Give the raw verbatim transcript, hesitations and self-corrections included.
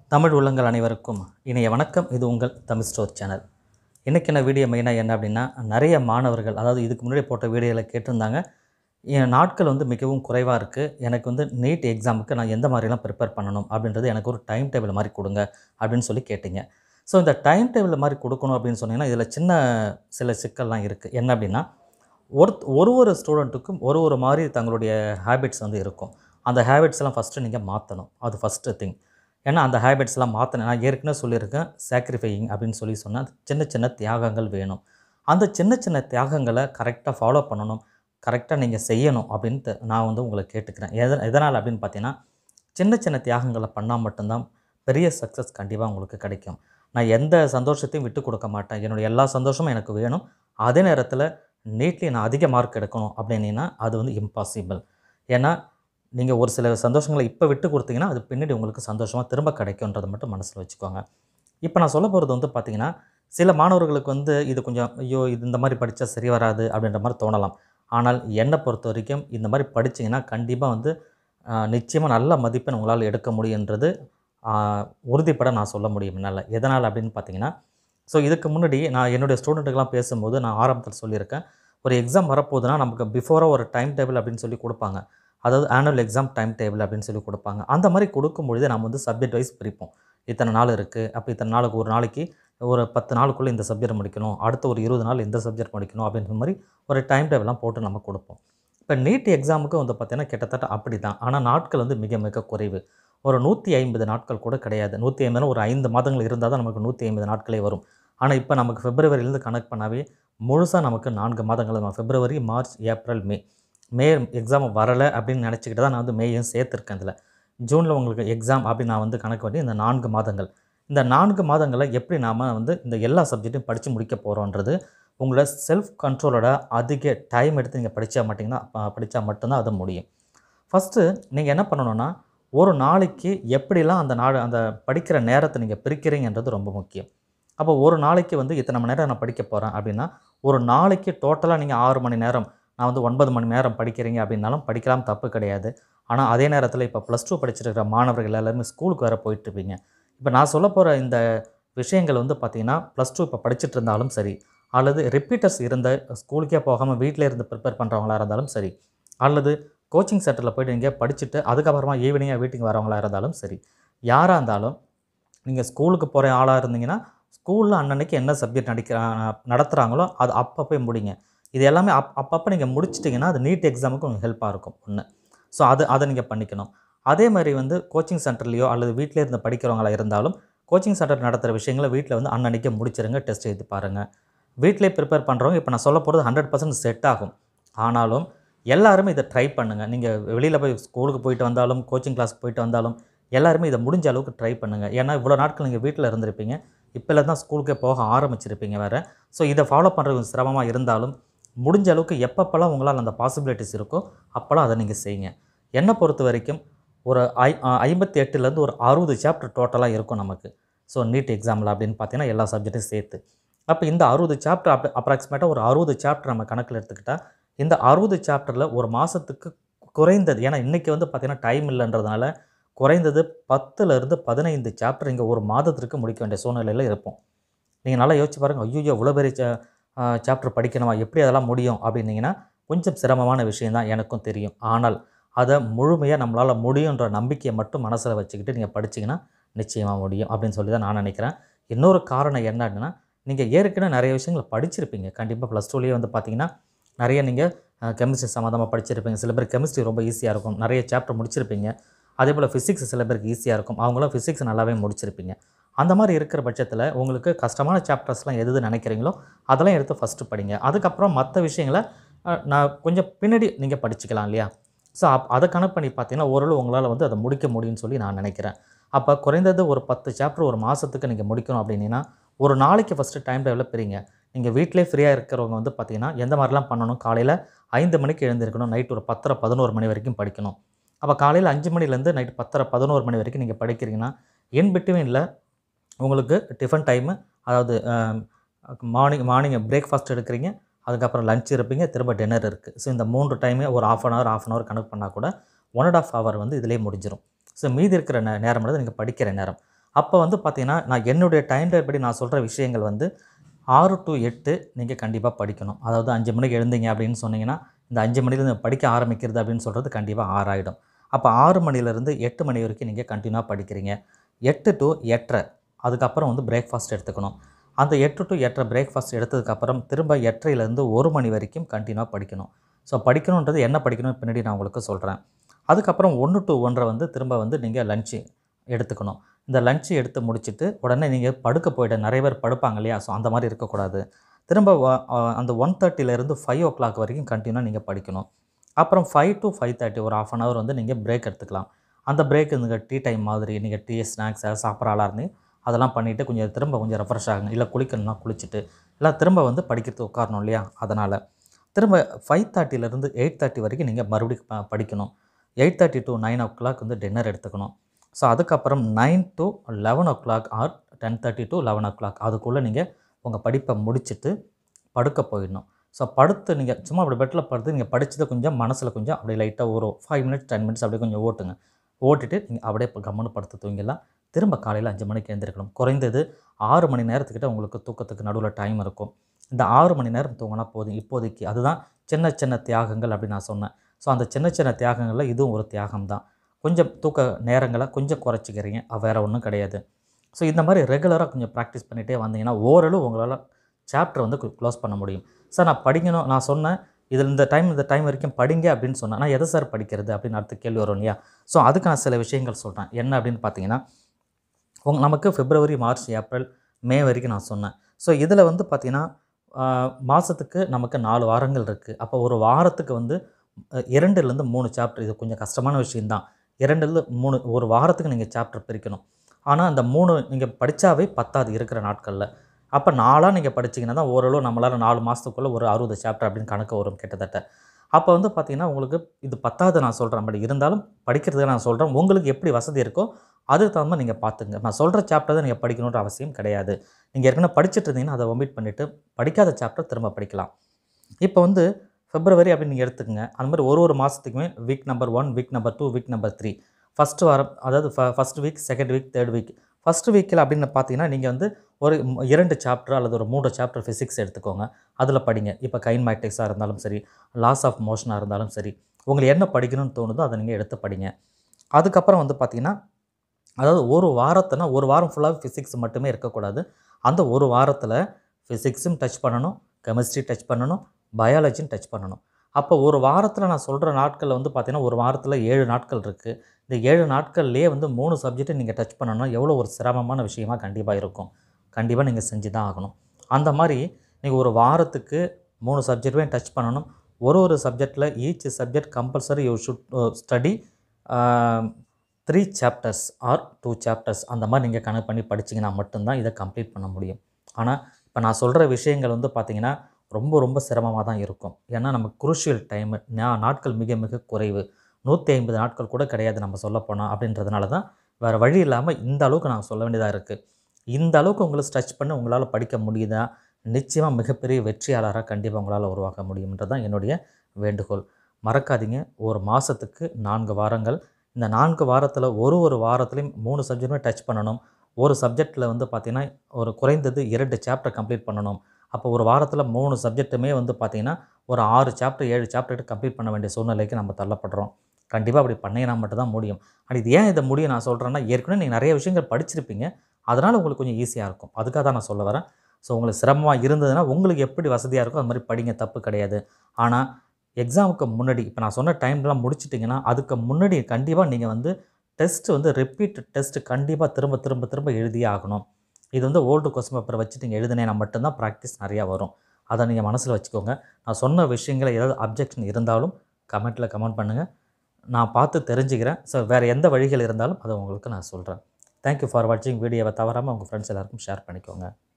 தமிழ் உள்ளங்கள் அனைவருக்கும் இனிய வணக்கம். இது உங்கள் தமிழ் ஸ்டோர் சேனல். இன்றைக்கான வீடியோ மெயினாக என்ன அப்படின்னா, நிறைய மாணவர்கள் அதாவது இதுக்கு முன்னாடி போட்ட வீடியோவில் கேட்டிருந்தாங்க, என் நாட்கள் வந்து மிகவும் குறைவாக இருக்குது, எனக்கு வந்து நீட் எக்ஸாமுக்கு நான் எந்த மாதிரிலாம் ப்ரிப்பேர் பண்ணணும் அப்படின்றது எனக்கு ஒரு டைம் டேபிள் மாதிரி கொடுங்க அப்படின்னு சொல்லி கேட்டிங்க. ஸோ இந்த டைம் டேபிள் மாதிரி கொடுக்கணும் அப்படின்னு சொன்னீங்கன்னா இதில் சின்ன சில சிக்கல்லாம் இருக்குது. என்ன அப்படின்னா, ஒரு ஒரு ஒரு ஸ்டூடெண்ட்டுக்கும் ஒரு ஒரு மாதிரி தங்களுடைய ஹேபிட்ஸ் வந்து இருக்கும். அந்த ஹேபிட்ஸ்லாம் ஃபஸ்ட்டு நீங்கள் மாற்றணும். அது ஃபஸ்ட்டு திங். ஏன்னா அந்த ஹேபிட்ஸ்லாம் மாற்றணும். நான் ஏற்கனவே சொல்லியிருக்கேன், சாக்ரிஃபையிங் அப்படின்னு சொல்லி சொன்னால் சின்ன சின்ன தியாகங்கள் வேணும். அந்த சின்ன சின்ன தியாகங்களை கரெக்டாக ஃபாலோ பண்ணணும், கரெக்டாக நீங்கள் செய்யணும் அப்படின்ட்டு நான் வந்து உங்களை கேட்டுக்கிறேன். எத எதனால் அப்படின்னு பார்த்தீங்கன்னா, சின்ன சின்ன தியாகங்களை பண்ணால் மட்டும்தான் பெரிய சக்ஸஸ் கண்டிப்பாக உங்களுக்கு கிடைக்கும். நான் எந்த சந்தோஷத்தையும் விட்டு கொடுக்க மாட்டேன். என்னுடைய எல்லா சந்தோஷமும் எனக்கு வேணும். அதே நேரத்தில் நீட்லி நான் அதிக மார்க் எடுக்கணும் அப்படின்னா அது வந்து இம்பாசிபிள். ஏன்னா நீங்கள் ஒரு சில சந்தோஷங்களை இப்போ விட்டு கொடுத்தீங்கன்னா அது பின்னாடி உங்களுக்கு சந்தோஷமாக திரும்ப கிடைக்குன்றதை மட்டும் மனசில் வச்சுக்கோங்க. இப்போ நான் சொல்ல போகிறது வந்து பார்த்திங்கன்னா, சில மாணவர்களுக்கு வந்து இது கொஞ்சம் ஐயோ இது இந்த மாதிரி படித்தா சரி வராது அப்படின்ற மாதிரி தோணலாம். ஆனால் என்னை பொறுத்த வரைக்கும் இந்த மாதிரி படிச்சிங்கன்னா கண்டிப்பாக வந்து நிச்சயமாக நல்ல மதிப்பெண் உங்களால் எடுக்க முடியுன்றது உறுதிப்பட நான் சொல்ல முடியும் என்னால். எதனால் அப்படின்னு பார்த்தீங்கன்னா, ஸோ இதுக்கு முன்னாடி நான் என்னுடைய ஸ்டூடெண்ட்டுக்கெலாம் பேசும்போது நான் ஆரம்பத்தில் சொல்லியிருக்கேன், ஒரு எக்ஸாம் வரப்போகுதுன்னா நமக்கு பிஃபோராக ஒரு டைம் டேபிள் அப்படின்னு சொல்லி கொடுப்பாங்க. அதாவது ஆனுவல் எக்ஸாம் டைம் டேபிள் அப்படின்னு சொல்லி கொடுப்பாங்க. அந்த மாதிரி கொடுக்கும்பொழுது நம்ம வந்து சப்ஜெக்ட் வைஸ் பிரிப்போம். இத்தனை நாள் இருக்குது, அப்போ இத்தனை நாளுக்கு ஒரு நாளைக்கு ஒரு பத்து நாளுக்குள்ளே இந்த சப்ஜெக்ட் முடிக்கணும், அடுத்த ஒரு இருபது நாள் இந்த சப்ஜெக்ட் முடிக்கணும் அப்படின்ற மாதிரி ஒரு டைம் டேபிள்லாம் போட்டு நம்ம கொடுப்போம். இப்போ நீட் எக்ஸாமுக்கு வந்து பார்த்திங்கன்னா கிட்டத்தட்ட அப்படி தான். ஆனால் நாட்கள் வந்து மிக மிக குறைவு. ஒரு நூற்றி ஐம்பது நாட்கள் கூட கிடையாது. நூற்றி ஐம்பதுனா ஒரு ஐந்து மாதங்கள் இருந்தால் தான் நமக்கு நூற்றி ஐம்பது நாட்களே வரும். ஆனால் இப்போ நமக்கு பிப்ரவரியிலேருந்து கணக்கு பண்ணாவே முழுசாக நமக்கு நான்கு மாதங்கள் தான். February, March, April, May May exam வரலை அப்படின்னு நினச்சிக்கிட்டு தான் நான் வந்து மேயும் சேர்த்துருக்கேன். இதில் ஜூனில் உங்களுக்கு எக்ஸாம் அப்படின்னு நான் வந்து கணக்கு பண்ணி இந்த நான்கு மாதங்கள் இந்த நான்கு மாதங்களில் எப்படி நாம் வந்து இந்த எல்லா சப்ஜெக்ட்டையும் படித்து முடிக்க போகிறோன்றது உங்களோட செல்ஃப் கண்ட்ரோலோட அதிக டைம் எடுத்து நீங்கள் படித்தா மாட்டிங்கன்னா படித்தா மட்டும்தான் அது முடியும். ஃபஸ்ட்டு நீங்கள் என்ன பண்ணணுன்னா, ஒரு நாளைக்கு எப்படிலாம் அந்த நாள் அந்த படிக்கிற நேரத்தை நீங்கள் பிரிக்கிறீங்கன்றது ரொம்ப முக்கியம். அப்போ ஒரு நாளைக்கு வந்து இத்தனை மணி நேரம் நான் படிக்க போகிறேன் அப்படின்னா, ஒரு நாளைக்கு டோட்டலாக நீங்கள் ஆறு மணி நேரம் நான் வந்து ஒன்பது மணி நேரம் படிக்கிறீங்க அப்படின்னாலும் படிக்கலாம், தப்பு கிடையாது. ஆனால் அதே நேரத்தில் இப்போ ப்ளஸ் டூ படிச்சிருக்கிற மாணவர்கள் எல்லாருமே ஸ்கூலுக்கு வேறு போயிட்டுருப்பீங்க. இப்போ நான் சொல்ல போகிற இந்த விஷயங்கள் வந்து பார்த்திங்கன்னா, ப்ளஸ் டூ இப்போ படிச்சுட்டு இருந்தாலும் சரி, அல்லது ரிப்பீட்டர்ஸ் இருந்த ஸ்கூலுக்கே போகாமல் வீட்டில் இருந்து ப்ரிப்பேர் பண்ணுறவங்களா இருந்தாலும் சரி, அல்லது கோச்சிங் சென்டரில் போய்ட்டு இங்கே படிச்சுட்டு அதுக்கப்புறமா ஈவினிங்காக வீட்டுக்கு வரவங்களா இருந்தாலும் சரி, யாராக இருந்தாலும் நீங்கள் ஸ்கூலுக்கு போகிற ஆளாக இருந்தீங்கன்னா ஸ்கூலில் அன்னன்னைக்கு என்ன சப்ஜெக்ட் நடிக்கிற நடத்துகிறாங்களோ அது அப்போ போய் முடிங்க. இது எல்லாமே அப் அப்பப்போ நீங்கள் முடிச்சிட்டிங்கன்னா அது நீட் எக்ஸாமுக்கு உங்களுக்கு ஹெல்ப்பாக இருக்கும் ஒன்று. ஸோ அது அதை நீங்கள் பண்ணிக்கணும். அதே மாதிரி வந்து கோச்சிங் சென்டர்லேயோ அல்லது வீட்டிலே இருந்து படிக்கிறவங்களா இருந்தாலும் கோச்சிங் சென்டர் நடத்துகிற விஷயங்களை வீட்டில் வந்து அன்னன்னைக்கு முடிச்சிருங்க. டெஸ்ட் எழுதி பாருங்கள். வீட்டிலே ப்ரிப்பேர் பண்ணுறவங்க இப்போ நான் சொல்ல போகிறது ஹண்ட்ரட் பர்சன்ட் செட் ஆகும். ஆனாலும் எல்லாருமே இதை ட்ரை பண்ணுங்கள். நீங்கள் வெளியில் போய் ஸ்கூலுக்கு போயிட்டு வந்தாலும் கோச்சிங் கிளாஸுக்கு போயிட்டு வந்தாலும் எல்லாருமே இதை முடிஞ்ச அளவுக்கு ட்ரை பண்ணுங்கள். ஏன்னா இவ்வளோ நாட்கள் நீங்கள் வீட்டில் இருந்திருப்பீங்க, இப்போல தான் ஸ்கூலுக்கே போக ஆரம்பிச்சிருப்பீங்க வேறு. ஸோ இதை ஃபாலோ பண்ணுறது சிரமமாக இருந்தாலும் முடிஞ்ச அளவுக்கு எப்பப்பெல்லாம் உங்களால் அந்த பாசிபிலிட்டிஸ் இருக்கோ அப்போல்லாம் அதை நீங்கள் செய்யுங்க. என்னை பொறுத்த வரைக்கும் ஒரு ஐ ஐம்பத்தி எட்டுலேருந்து ஒரு அறுபது சாப்டர் டோட்டலாக இருக்கும் நமக்கு. ஸோ நீட் எக்ஸாமில் அப்படின்னு பார்த்தீங்கன்னா எல்லா சப்ஜெக்ட்டையும் சேர்த்து. அப்போ இந்த அறுபது சாப்டர் அப் அப்ராக்சிமேட்டாக ஒரு அறுபது சாப்டர் நம்ம கணக்கில் எடுத்துக்கிட்டால் இந்த அறுபது சாப்டரில் ஒரு மாதத்துக்கு குறைந்தது, ஏன்னா இன்றைக்கி வந்து பார்த்திங்கன்னா டைம் இல்லைன்றதுனால குறைந்தது பத்துலேருந்து பதினைந்து சாப்டர் இங்கே ஒரு மாதத்திற்கு முடிக்க வேண்டிய சூழ்நிலையில் இருப்போம். நீங்கள் நல்லா யோசிச்சு பாருங்கள், ஐயோ இவ்வளோ பெரிய சா சாப்டர் படிக்கணுமா, எப்படி அதெல்லாம் முடியும் அப்படின்னீங்கன்னா கொஞ்சம் சிரமமான விஷயந்தான், எனக்கும் தெரியும். ஆனால் அதை முழுமையாக நம்மளால் முடியுன்ற நம்பிக்கையை மட்டும் மனசில் வச்சுக்கிட்டு நீங்கள் படிச்சிங்கன்னா நிச்சயமாக முடியும் அப்படின்னு சொல்லி தான் நான் நினைக்கிறேன். இன்னொரு காரணம் என்ன அப்படின்னா, நீங்கள் ஏற்கனவே நிறைய விஷயங்களை படிச்சிருப்பீங்க. கண்டிப்பாக ப்ளஸ் டூலேயே வந்து பார்த்திங்கன்னா நிறைய நீங்கள் கெமிஸ்ட்ரி சம்மந்தமாக படிச்சிருப்பீங்க. சில பேர் கெமிஸ்ட்ரி ரொம்ப ஈஸியாக இருக்கும், நிறைய சாப்டர் முடிச்சிருப்பீங்க. அதே போல் ஃபிசிக்ஸ் சில பேருக்கு ஈஸியாக இருக்கும், அவங்களாம் ஃபிசிக்ஸ் நல்லாவே முடிச்சிருப்பீங்க. அந்த மாதிரி இருக்கிற பட்சத்தில் உங்களுக்கு கஷ்டமான சாப்டர்ஸ்லாம் எது நினைக்கிறீங்களோ அதெல்லாம் எடுத்து ஃபஸ்ட்டு படிங்க. அதுக்கப்புறம் மற்ற விஷயங்களை நான் கொஞ்சம் பின்னாடி நீங்கள் படிச்சுக்கலாம் இல்லையா. ஸோ அப் அதை கணக்கு பண்ணி பார்த்தீங்கன்னா ஓரளவு உங்களால் வந்து அதை முடிக்க முடியும்னு சொல்லி நான் நினைக்கிறேன். அப்போ குறைந்தது ஒரு பத்து சாப்டர் ஒரு மாதத்துக்கு நீங்கள் முடிக்கணும் அப்படின்னா ஒரு நாளைக்கு ஃபஸ்ட்டு டைம் டேபிளில் பிரிங்க. நீங்கள் வீட்டிலே ஃப்ரீயாக இருக்கிறவங்க வந்து பார்த்திங்கன்னா எந்த மாதிரிலாம் பண்ணணும், காலையில் ஐந்து மணிக்கு எழுந்திருக்கணும், நைட் ஒரு பத்தரை பதினோரு மணி வரைக்கும் படிக்கணும். அப்போ காலையில் அஞ்சு மணிலேருந்து நைட் பத்தரை பதினோரு மணி வரைக்கும் நீங்கள் படிக்கிறீங்கன்னா இன் பிட்வீனில் உங்களுக்கு டிஃபன் டைமு, அதாவது மார்னிங் மார்னிங் பிரேக்ஃபாஸ்ட் எடுக்கிறீங்க, அதுக்கப்புறம் லஞ்ச் இருப்பீங்க, திரும்ப டின்னர் இருக்குது. ஸோ இந்த மூன்று டைமே ஒரு half an hour half an hour கணக்கு பண்ணால் கூட ஒன் அண்ட் ஆஃப் ஹவர் வந்து இதிலே முடிஞ்சிடும். ஸோ மீதி இருக்கிற நே நேரம் வந்து நீங்கள் படிக்கிற நேரம். அப்போ வந்து பார்த்தீங்கன்னா, நான் என்னுடைய டைம் டேபிள் படி நான் சொல்கிற விஷயங்கள் வந்து ஆறு டு எட்டு நீங்கள் கண்டிப்பாக படிக்கணும். அதாவது அஞ்சு மணிக்கு எழுந்தீங்க அப்படின்னு சொன்னீங்கன்னா, இந்த அஞ்சு மணிலேருந்து படிக்க ஆரம்பிக்கிறது அப்படின்னு சொல்கிறது கண்டிப்பாக ஆறு ஆயிடும். அப்போ ஆறு மணிலேருந்து எட்டு மணி வரைக்கும் நீங்கள் கண்டினியூவாக படிக்கிறீங்க. எட்டு டு எட்டரை அதுக்கப்புறம் வந்து பிரேக்ஃபாஸ்ட் எடுத்துக்கணும். அந்த எட்டு டு எட்டரை பிரேக்ஃபாஸ்ட் எடுத்ததுக்கப்புறம் திரும்ப எட்டரைலேருந்து ஒரு மணி வரைக்கும் கண்டினியூவாக படிக்கணும். ஸோ படிக்கணுன்றது என்ன படிக்கணும்னு பின்னாடி நான் உங்களுக்கு சொல்கிறேன். அதுக்கப்புறம் ஒன்று டு ஒன்றரை வந்து திரும்ப வந்து நீங்கள் லன்ச்சு எடுத்துக்கணும். இந்த லன்ச்சு எடுத்து முடிச்சுட்டு உடனே நீங்கள் படுக்க போய்ட்டு நிறைய பேர் படுப்பாங்க இல்லையா? ஸோ அந்த மாதிரி இருக்கக்கூடாது. திரும்ப வ அ அந்த ஒன் தேர்ட்டிலேருந்து ஃபைவ் ஓ கிளாக் வரைக்கும் கண்டினியூவாக நீங்கள் படிக்கணும். அப்புறம் ஃபைவ் டு ஃபைவ் தேர்ட்டி ஒரு ஹாஃப் அன் ஹவர் வந்து நீங்கள் பிரேக் எடுத்துக்கலாம். அந்த பிரேக் நீங்கள் டீ டைம் மாதிரி நீங்கள் டீ, ஸ்நாக்ஸ் ஏதாவது சாப்பிட்ற ஆளாக இருந்து அதெல்லாம் பண்ணிவிட்டு கொஞ்சம் திரும்ப கொஞ்சம் ரெஃப்ரெஷ் ஆகுங்க. இல்லை குளிக்கணும்னா குளிச்சுட்டு, இல்லை திரும்ப வந்து படிக்கிறதுக்கு உட்காரணும் இல்லையா? அதனால் திரும்ப ஃபைவ் தேர்ட்டிலேருந்து எயிட் தேர்ட்டி வரைக்கும் நீங்கள் மறுபடியும் ப படிக்கணும். Eight thirty to nine o'clock வந்து டின்னர் எடுத்துக்கணும். ஸோ அதுக்கப்புறம் nine to eleven o'clock or ten thirty to eleven o'clock அதுக்குள்ளே நீங்கள் உங்கள் படிப்பை முடிச்சுட்டு படுக்க போயிடணும். ஸோ படுத்து நீங்கள் சும்மா அப்படி பெட்டில் படுத்து நீங்கள் படித்ததை கொஞ்சம் மனசில் கொஞ்சம் அப்படியே லைட்டாக ஒரு ஃபைவ் மினிட்ஸ் டென் மினிட்ஸ் அப்படியே கொஞ்சம் ஓட்டுங்க. ஓட்டிட்டு நீங்கள் அப்படியே இப்போ கம்முன்னு படுத்து தூங்கிடலாம். திரும்ப காலையில் அஞ்சு மணிக்கு எழுந்திருக்கணும். குறைந்தது ஆறு மணி நேரத்துக்கிட்ட உங்களுக்கு தூக்கத்துக்கு நடுவில் டைம் இருக்கும். இந்த ஆறு மணி நேரம் தூங்கினா போதும் இப்போதைக்கு. அதுதான் சின்ன சின்ன தியாகங்கள் அப்படின்னு நான் சொன்னேன். ஸோ அந்த சின்ன சின்ன தியாகங்களில் இதுவும் ஒரு தியாகம் தான். கொஞ்சம் தூக்க நேரங்களை கொஞ்சம் குறைச்சிக்கிறீங்க, வேறு ஒன்றும் கிடையாது. ஸோ இந்த மாதிரி ரெகுலராக கொஞ்சம் ப்ராக்டிஸ் பண்ணிகிட்டே வந்தீங்கன்னா ஓரளவு உங்களால் சாப்டர் வந்து க்ளோஸ் பண்ண முடியும். சார் நான் படிக்கணும் நான் சொன்னேன் இதில் இந்த டைம் இந்த டைம் வரைக்கும் படிங்க அப்படின்னு சொன்னேன். நான் எதை சார் படிக்கிறது அப்படின்னு அடுத்த கேள்வி வரும் இல்லையா? ஸோ அதுக்கு நான் சில விஷயங்கள் சொல்கிறேன். என்ன அப்படின்னு பார்த்தீங்கன்னா, உங்க நமக்கு பிப்ரவரி, மார்ச், ஏப்ரல், மே வரைக்கும் நான் சொன்னேன். ஸோ இதில் வந்து பார்த்தீங்கன்னா மாதத்துக்கு நமக்கு நாலு வாரங்கள் இருக்குது. அப்போ ஒரு வாரத்துக்கு வந்து இரண்டுலேருந்து மூணு சாப்டர். இது கொஞ்சம் கஷ்டமான விஷயந்தான். இரண்டுலேருந்து மூணு ஒரு வாரத்துக்கு நீங்கள் சாப்டர் பிரிக்கணும். ஆனால் அந்த மூணு நீங்கள் படித்தாவே பத்தாது இருக்கிற நாட்களில். அப்போ நாலாக நீங்கள் படிச்சிங்கன்னா தான் ஓரளவு நம்மளால் நாலு மாதத்துக்குள்ளே ஒரு அறுபது சாப்டர் அப்படின்னு கணக்கு வரும் கிட்டத்தட்ட. அப்போ வந்து பார்த்திங்கன்னா உங்களுக்கு இது பத்தாது நான் சொல்கிறேன். பட் இருந்தாலும் படிக்கிறதுக்கு நான் சொல்கிறேன். உங்களுக்கு எப்படி வசதி இருக்கோ அதுக்கு தகுந்த மாதிரி நீங்கள் பார்த்துங்க. நான் சொல்கிற சாப்டர் தான் நீங்கள் படிக்கணுன்ற அவசியம் கிடையாது. நீங்கள் ஏற்கனவே படிச்சுட்டு இருந்தீங்கன்னா அதை ஒமிட் பண்ணிவிட்டு படிக்காத சாப்டர் திரும்ப படிக்கலாம். இப்போ வந்து பிப்ரவரி அப்படின்னு நீங்கள் எடுத்துக்கங்க. அந்த மாதிரி ஒரு ஒரு மாதத்துக்குமே week number one, week number two, week number three first வாரம் அதாவது ஃப first week, second week, third week. First வீக்கில் அப்படின்னு பார்த்தீங்கன்னா நீங்கள் வந்து ஒரு இரண்டு சாப்டர் அல்லது ஒரு மூன்று சாப்டர் ஃபிசிக்ஸ் எடுத்துக்கோங்க. அதில் படிங்க. இப்போ கைன்மேட்டிக்ஸாக இருந்தாலும் சரி, லாஸ் ஆஃப் மோஷனாக இருந்தாலும் சரி, உங்களுக்கு என்ன படிக்கணும்னு தோணுதோ அதை நீங்கள் எடுத்து படிங்க. அதுக்கப்புறம் வந்து பார்த்திங்கன்னா அதாவது ஒரு வாரத்தினா ஒரு வாரம் ஃபுல்லாக ஃபிசிக்ஸ் மட்டுமே இருக்கக்கூடாது. அந்த ஒரு வாரத்தில் ஃபிசிக்ஸும் டச் பண்ணணும், கெமிஸ்ட்ரி டச் பண்ணணும், பயாலஜியும் டச் பண்ணணும். அப்போ ஒரு வாரத்தில் நான் சொல்கிற நாட்கள் வந்து பார்த்திங்கன்னா ஒரு வாரத்தில் ஏழு நாட்கள் இருக்குது. இந்த ஏழு நாட்கள்லேயே வந்து மூணு சப்ஜெக்ட்டை நீங்கள் டச் பண்ணணும்னா எவ்வளோ ஒரு சிரமமான விஷயமாக கண்டிப்பாக இருக்கும். கண்டிப்பாக நீங்கள் செஞ்சு தான் ஆகணும். அந்த மாதிரி நீங்கள் ஒரு வாரத்துக்கு மூணு சப்ஜெக்ட்டுமே டச் பண்ணணும். ஒரு ஒரு சப்ஜெக்டில் each subject compulsory you should study three chapters or two chapters அந்த மாதிரி நீங்கள் கணக்கு பண்ணி படிச்சிங்கன்னா மட்டும்தான் இதை கம்ப்ளீட் பண்ண முடியும். ஆனால் இப்போ நான் சொல்கிற விஷயங்கள் வந்து பார்த்திங்கன்னா ரொம்ப ரொம்ப சிரமமாக தான் இருக்கும். ஏன்னா நமக்கு குரூஷியல் டைமு நாட்கள் மிக மிக குறைவு. நூற்றி ஐம்பது நாட்கள் கூட கிடையாது நம்ம சொல்லப்போனால். அப்படின்றதுனால தான் வேறு வழி இல்லாமல் இந்த அளவுக்கு நான் சொல்ல வேண்டியதாக இருக்குது. இந்த அளவுக்கு உங்களை ஸ்ட்ரெச் பண்ணி உங்களால் படிக்க முடியுதா நிச்சயமாக மிகப்பெரிய வெற்றியாளராக கண்டிப்பாக உங்களால் உருவாக்க முடியும்ன்றது தான் என்னுடைய வேண்டுகோள். மறக்காதீங்க, ஒரு மாதத்துக்கு நான்கு வாரங்கள். இந்த நான்கு வாரத்தில் ஒரு ஒரு வாரத்துலேயும் மூணு சப்ஜெக்ட்டுமே டச் பண்ணணும். ஒரு சப்ஜெக்டில் வந்து பார்த்திங்கன்னா ஒரு குறைந்தது இரண்டு சாப்டர் கம்ப்ளீட் பண்ணணும். அப்போ ஒரு வாரத்தில் மூணு சப்ஜெக்ட்டுமே வந்து பார்த்திங்கன்னா ஒரு ஆறு சாப்டர் ஏழு சாப்டர் கம்ப்ளீட் பண்ண வேண்டிய சூழ்நிலைக்கு நம்ம தள்ளப்படுறோம். கண்டிப்பாக அப்படி பண்ணினா மட்டும் தான் முடியும். ஆனால் இது ஏன் இதை முடியும் நான் சொல்கிறேன்னா, ஏற்கனவே நீங்கள் நிறைய விஷயங்கள் படிச்சிருப்பீங்க. அதனால் உங்களுக்கு கொஞ்சம் ஈஸியாக இருக்கும். அதுக்காக தான் நான் சொல்ல வரேன். ஸோ உங்களுக்கு சிரமமாக இருந்ததுன்னா உங்களுக்கு எப்படி வசதியாக இருக்கோ அது மாதிரி படிங்க, தப்பு கிடையாது. ஆனால் எக்ஸாமுக்கு முன்னாடி இப்போ நான் சொன்ன டைம்லாம் முடிச்சிட்டிங்கன்னா அதுக்கு முன்னாடி கண்டிப்பாக நீங்கள் வந்து டெஸ்ட்டு வந்து ரிப்பீட் டெஸ்ட்டு கண்டிப்பாக திரும்ப திரும்ப திரும்ப எழுதியே ஆகணும். இது வந்து ஓல்டு கொஸ்டின் பேப்பரை வச்சு நீங்கள் எழுதினேன்னா மட்டும்தான் ப்ராக்டிஸ் நிறையா வரும். அதை நீங்கள் மனசில் வச்சுக்கோங்க. நான் சொன்ன விஷயங்கள் ஏதாவது அப்ஜெக்ஷன் இருந்தாலும் கமெண்ட்டில் கமெண்ட் பண்ணுங்கள். நான் பார்த்து தெரிஞ்சுக்கிறேன். ஸோ வேறு எந்த வழிகள் இருந்தாலும் அதை உங்களுக்கு நான் சொல்கிறேன். தேங்க்யூ ஃபார் வாட்சிங். வீடியோவை தவறாமல் உங்கள் ஃப்ரெண்ட்ஸ் எல்லாருக்கும் ஷேர் பண்ணிக்கோங்க.